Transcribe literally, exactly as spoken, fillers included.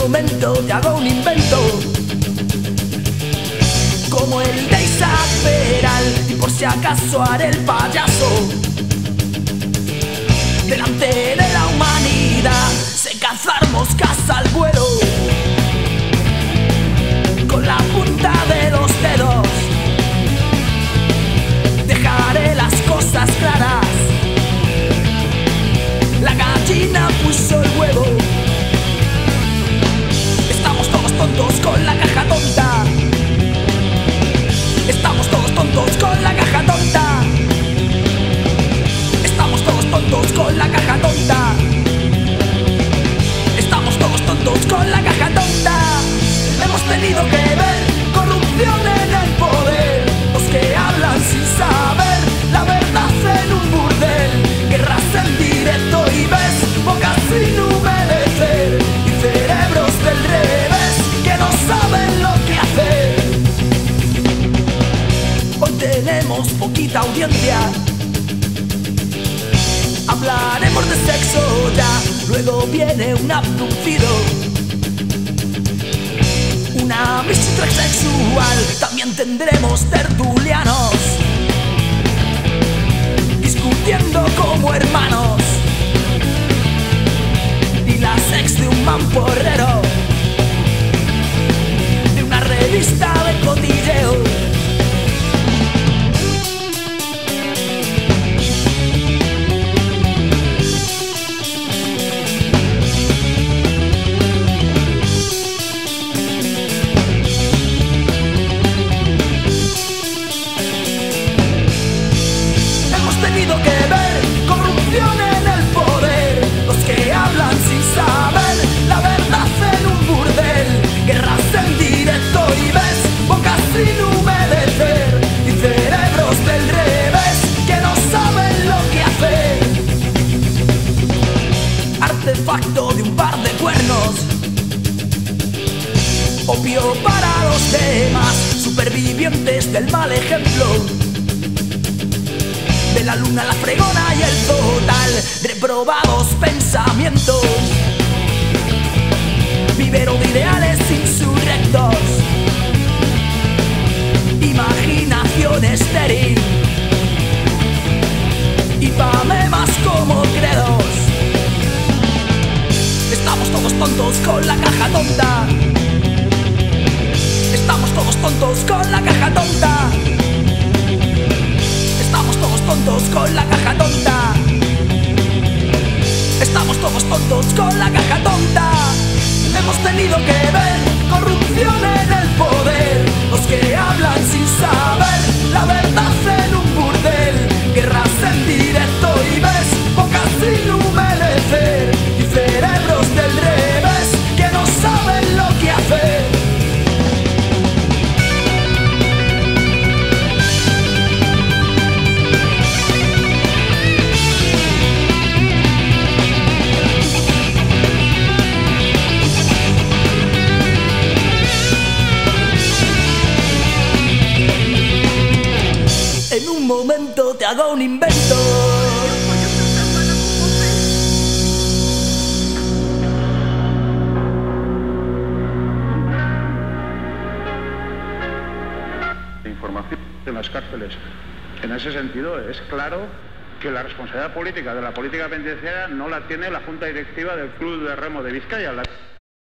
momento te hago un invento, como el de Isaac Peral, y por si acaso haré el payaso. Delante de la humanidad sé cazar moscas al vuelo, con la punta de los dedos dejaré las cosas claras. La gallina puso el huevo. Estamos todos tontos con la caja tonta. Estamos todos tontos con la caja tonta. Estamos todos tontos con la caja tonta. Estamos todos tontos con la caja tonta. Hemos tenido que ver corrupción en el poder, los que hablan sin saber la verdad en un burdel, guerras en directo y ves bocas sin humedecer, y cerebros del revés que no saben lo que hacer. Hoy tenemos poquita audiencia, hablaremos de sexo ya, luego viene un abducido, una misión transexual, también tendremos tertulianos discutiendo como hermanos, y la sex de un mamporrero de una revista de cotilleo. Tenido que ver corrupción en el poder, los que hablan sin saber la verdad en un burdel, guerras en directo y ves bocas sin humedecer, y cerebros del revés que no saben lo que hacer. Artefacto de un par de cuernos, opio para los demás, supervivientes del mal ejemplo, de la luna, la fregona y el total, reprobados pensamientos, vivero de ideales insurrectos, imaginación estéril y pamemas como credos. Estamos todos tontos con la caja tonta. Estamos todos tontos con la caja tonta. Estamos todos tontos con la caja tonta. Estamos todos tontos con la caja tonta. Hemos tenido que ver corrupción en el poder, los que hablan sin saber la verdad en un burdel, guerras en directo y ves bocas sin humedecer, y cerebros del revés que no saben lo que hacer. En un momento te hago un invento. Información en las cárceles. En ese sentido es claro que la responsabilidad política de la política penitenciaria no la tiene la Junta Directiva del Club de Remo de Vizcaya. La